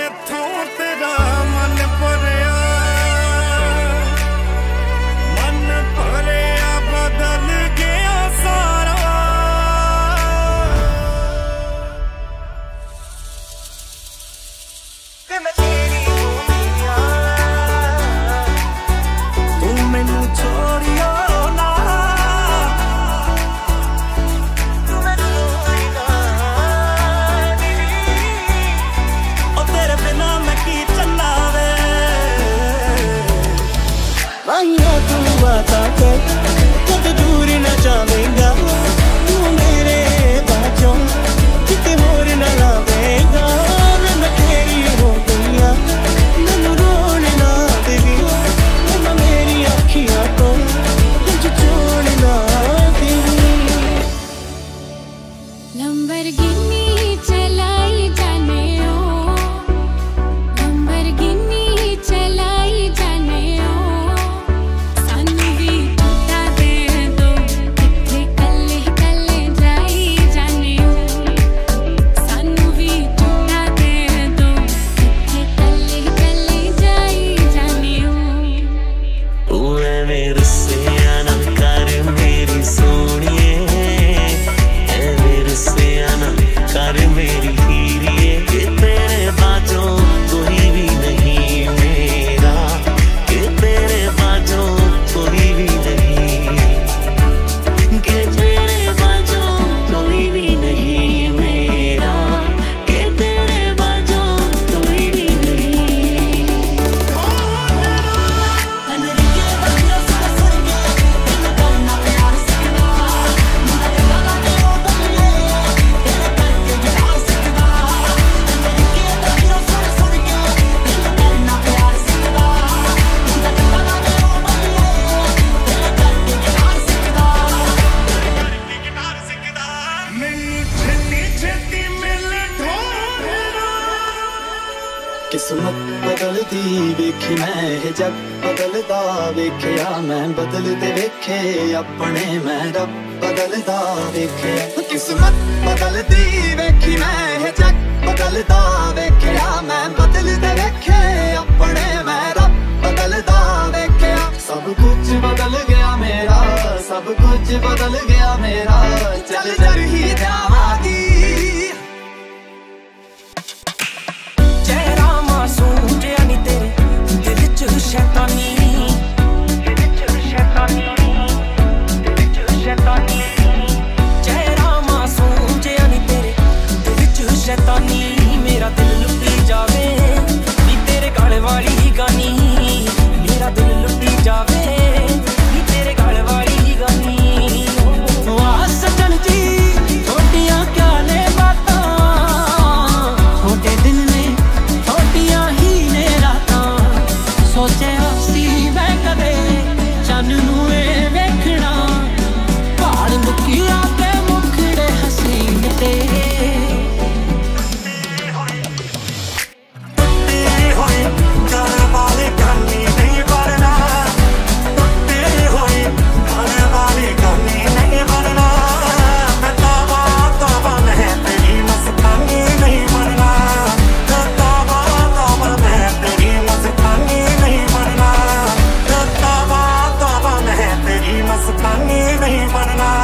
किथों तेरा मन भरिया बदल गया सारा। तू मैनू छोड़ियो ना, तेरे बिना मैं की चलना वे। तू आता कर कद दूर न जावेगा, तू मेरे बाजों किते होर न लावेगा। मैं तेरी हो गईया मैनू रोन ना देवी, मैं मेरी अखियां तो कुछ छोड़ ना देवी। लंबरगिनी चलाई जाने ओ, लंबरगिनी चलाई जाने ओ। सानू भी टुटा दे दो, किथे कल्ले कल्ले जाई जाने ओ। सानू भी टुटा दे दो, किथे कल्ले कल्ले जाई जाने ओ। तू ऐवें रुस्सिया ना कर मेरी सोहणिए, ऐवें रुस्सिया ना कर मेरी हीरिए। कि तेरे बाजों कोई भी नहीं मेरा, कि तेरे बाजों कोई भी नहीं, कि तेरे बाजों कोई भी नहीं मेरा, कि तेरे बाजों कोई भी नहीं। किस्मत बदलती वेखी मैं, जग बदलता वेख्या मैं, बदलते वेखे अपने मैं रब बदलता वेखे। किस्मत बदलती वेखी मैं, जग बदलता वेख्या मैं, बदलते वेखे अपने मैं रब बदलता वेख्या। सब कुछ बदल गया मेरा, सब कुछ बदल गया मेरा, चल चल ही जावागी। शैतानी चेहरा मासूम जिहा नी तेरे दिल च शैतानी। मेरा दिल लुटी जावे नी तेरे गल वाली गानी, मेरा दिल लुटी जावे नी तेरे गल वाली गानी। वाह सजन जी थोड़ियां क्या ने बातां, थोड़े दिल ने थोड़ियां ही ने रातां। सोचे सी मैं कदे चन नूं वेखना, पहाड़ मुकिया ते मुखड़े हसीन ते। नहीं बनना।